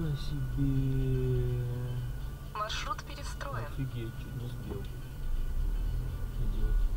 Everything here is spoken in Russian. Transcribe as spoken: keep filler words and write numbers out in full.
Нифига себе. Маршрут перестроен. Офигеть, чуть не сбил. Идиот.